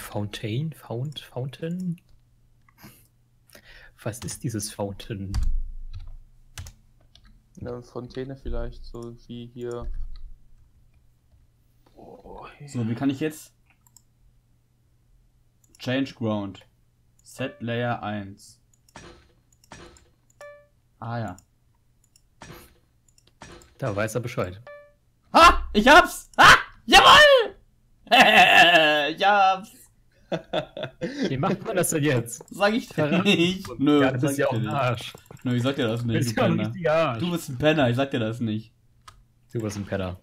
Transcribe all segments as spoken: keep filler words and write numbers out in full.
Fountain? Fount? Fountain? Was ist dieses Fountain? Eine Fontäne vielleicht, so wie hier. Oh, So, wie kann ich jetzt? Change Ground. Set Layer eins. Ah ja. Da weiß er Bescheid. Ha! Ich hab's! Ha! Jawoll! Ich hab's! Wie macht man das denn jetzt? Sag ich dir Verraten. nicht. Nö, Ja, du bist sag ja ich auch dir ein nicht. Arsch. Nö, ich sag dir das Du nicht, bist du ja ein Penner. richtiger Arsch. Du bist ein Penner, ich sag dir das nicht. Du bist ein Penner.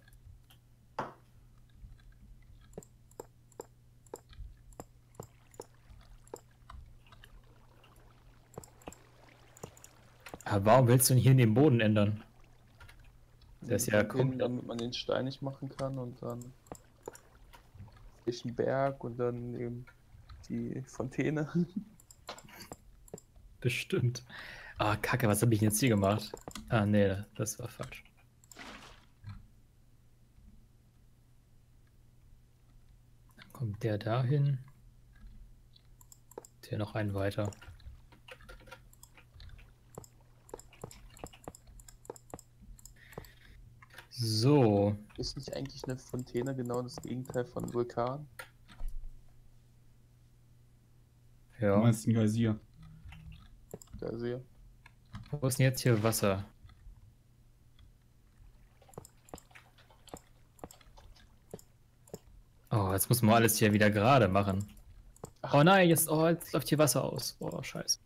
Aber warum willst du denn hier in den Boden ändern? Der ist ja Fontänen, komplett... damit man den steinig machen kann und dann ist ein Berg und dann eben die Fontäne. Bestimmt. Ah, Kacke, was habe ich denn jetzt hier gemacht? Ah, nee, das war falsch. Dann kommt der dahin. Der noch einen weiter. So. Ist nicht eigentlich eine Fontäne genau das Gegenteil von Vulkan? Du Ja. meinst ein Geysir. Da sehe. Wo ist denn jetzt hier Wasser? Oh, jetzt muss man alles hier wieder gerade machen. Oh nein, jetzt, oh, jetzt läuft hier Wasser aus. Oh, scheiße.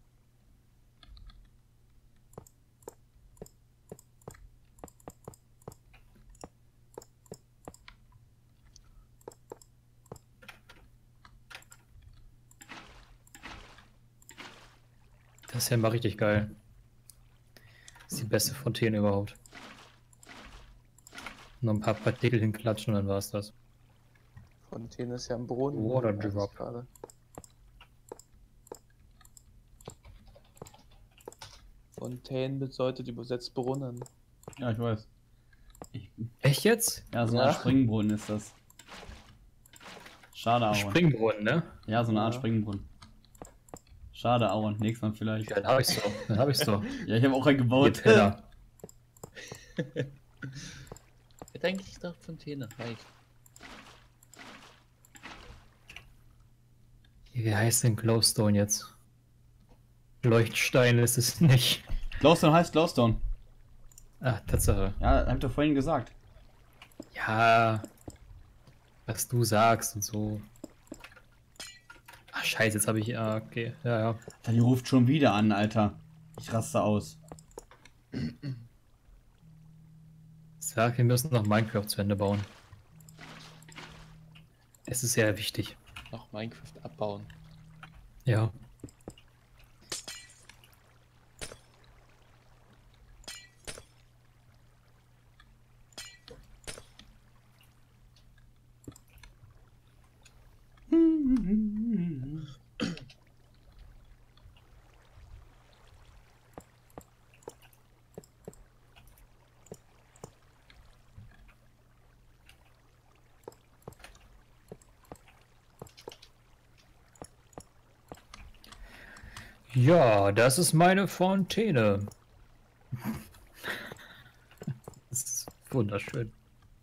Das ist ja mal richtig geil. Das ist die beste Fontäne überhaupt. Noch ein paar Partikel hinklatschen und dann war's das. Fontäne ist ja ein Brunnen. Water weiß ich drop. gerade. Fontäne bedeutet übersetzt Brunnen. Ja, ich weiß. Ich, Echt jetzt? ja, so eine Ja. Art Springbrunnen ist das. Schade, Aaron. Springbrunnen, ne? Ja, so eine Art Ja. Springbrunnen. Schade, Aaron. Nächstes Mal vielleicht. Ja, dann hab ich's doch. Dann hab ich's doch. Ja, ich habe auch einen Ihr gebaut. Penner. Hätte eigentlich gedacht, Fontäne reicht. Wie heißt denn Glowstone jetzt? Leuchtstein ist es nicht. Glowstone heißt Glowstone. Ah, Tatsache. Ja, hab ich doch vorhin gesagt. Ja. Was du sagst und so. Ach, scheiße, jetzt habe ich... Ah, okay. Ja, ja. Die ruft schon wieder an, Alter. Ich raste aus. Sag, wir müssen noch Minecraft zu Ende bauen. Es ist sehr wichtig. Noch Minecraft abbauen. Ja. Ja, das ist meine Fontäne. Das ist wunderschön.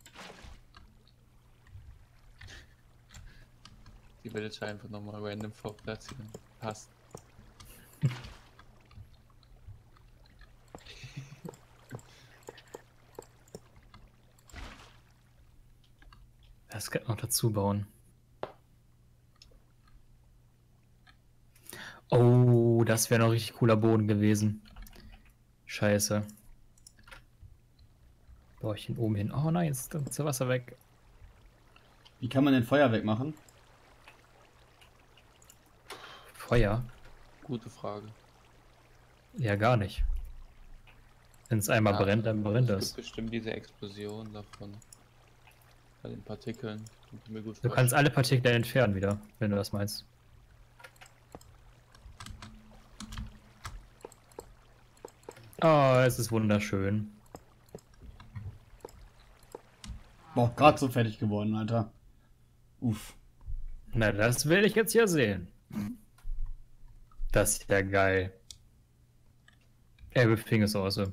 Die will jetzt einfach nochmal random vorplatzieren. Passt. Das kann noch dazu bauen. Oh, das wäre noch richtig cooler Boden gewesen. Scheiße. Baue ich ihn oben hin. Oh nein, jetzt ist das Wasser weg. Wie kann man denn Feuer wegmachen? Feuer? Gute Frage. Ja, gar nicht. Wenn es einmal Ja, brennt, dann brennt es es. gibt bestimmt diese Explosion davon. Bei den Partikeln. Kann ich mir gut Du kannst alle Partikel entfernen wieder, wenn du das meinst. Oh, es ist wunderschön. Boah, gerade so fertig geworden, Alter. Uff. Na, das will ich jetzt ja sehen. Das ist ja geil. Everything is awesome.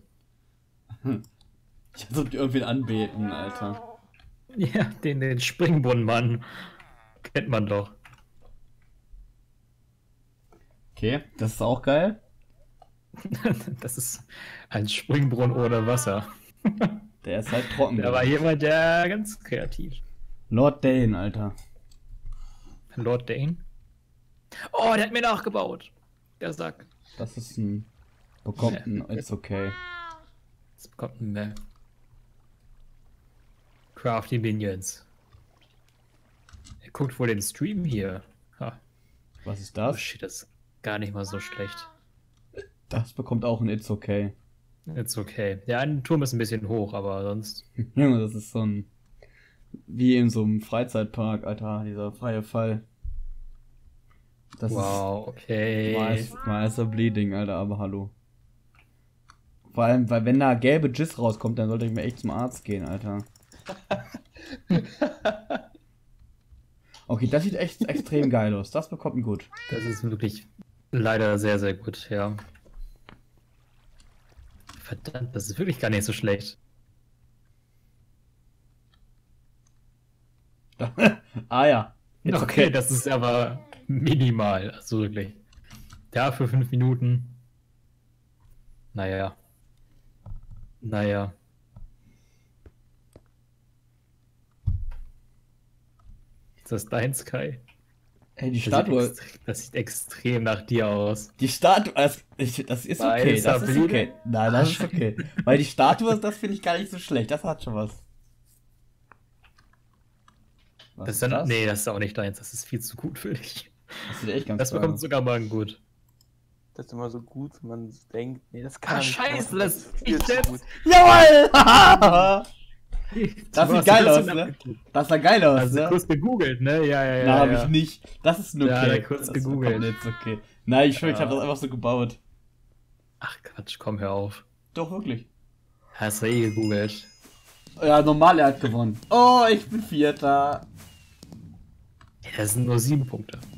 Ich sollte irgendwie anbeten, Alter. Ja, den, den Springbrunnenmann. Kennt man doch. Okay, das ist auch geil. Das ist ein Springbrunnen ohne Wasser. Der ist halt trocken. Da war jemand, der ganz kreativ. Lord Dane, Alter. Lord Dane. Oh, der hat mir nachgebaut. Der Sack. Das ist ein... Bekommt ein... It's okay. Das bekommt ein mehr. Crafty Minions. Er guckt wohl den Stream hier. Ha. Was ist Oh das? shit, das ist gar nicht mal so schlecht. Das bekommt auch ein It's okay. It's okay. Der eine Turm ist ein bisschen hoch, aber sonst. Junge, das ist so ein... Wie in so einem Freizeitpark, Alter. Dieser freie Fall. Das Wow, okay. ist Meister Bleeding, Alter, aber hallo. Vor allem, weil wenn da gelbe Jizz rauskommt, dann sollte ich mir echt zum Arzt gehen, Alter. Okay, das sieht echt extrem geil aus. Das bekommt ein gut. Das ist wirklich leider sehr, sehr gut, ja. Verdammt, das ist wirklich gar nicht so schlecht. Ah ja. It's Okay, das ist aber minimal, also wirklich. Ja, für fünf Minuten. Naja. Naja. Ist das dein Sky? Ey, die Das Statue. Sieht extre- das sieht extrem nach dir aus. Die Statue, das, ich- das ist Weil okay, es das da ist Blut- okay. Nein, das ist okay. Weil die Statue, das finde ich gar nicht so schlecht, das hat schon was. Was Das ist ist dann, das? Nee, das ist auch nicht deins. Das ist viel zu gut für dich. Das sieht echt ganz Das geil bekommt aus. sogar mal gut. Das ist immer so gut, wenn man so denkt, nee, das kann Ah, er nicht scheiße, machen, das ist viel ich zu jetzt- gut. Jawoll! Das Du sieht hast geil kurz aus, ne? nachgeguckt. Das sah geil aus, Hast du ne? kurz gegoogelt, ne? Ja, ja, ja. Na, hab ja. ich nicht. Das ist ein okay. Ja, hat er kurz Das gegoogelt. bekommt Jetzt okay. Nein, ich schwör, ich Ja. hab das einfach so gebaut. Ach Quatsch, komm, hör auf. Doch, wirklich. Hast du eh gegoogelt. Ja, normal, er hat gewonnen. Oh, ich bin Vierter. Ja, das sind nur sieben Punkte.